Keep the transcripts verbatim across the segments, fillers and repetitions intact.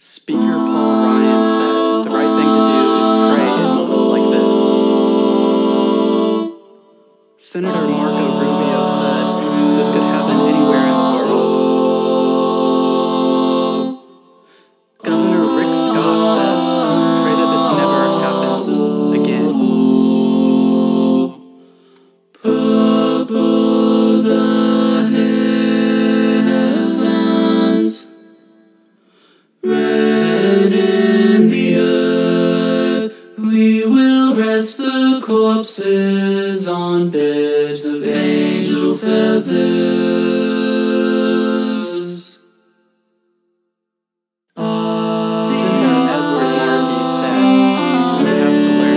Speaker Paul Ryan said, the right thing to do is pray in moments like this. Senator Marco Rubio said, this could happen anywhere in the world. Governor Rick Scott said, pray that this never happens again. Purple the heavens, red in the earth, we will rest the corpses on beds of angel feathers. Uh, Senator Edward Markey said, we have to learn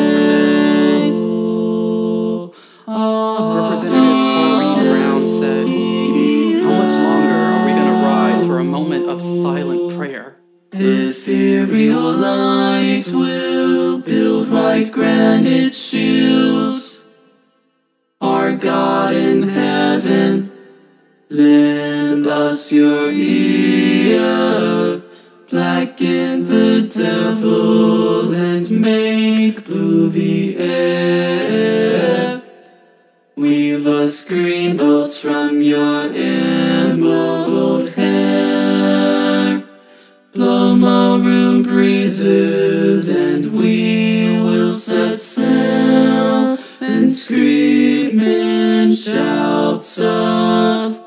from this. Representative Corrine Brown said, how much longer are we going to rise for a moment of silent prayer? Ethereal light will build right granite shields. Our God in heaven, lend us your ear. Blacken the devil and make blue the air. Weave us green bolts from your emerald hair. Blow maroon breezes and we will set sail and scream in shouts of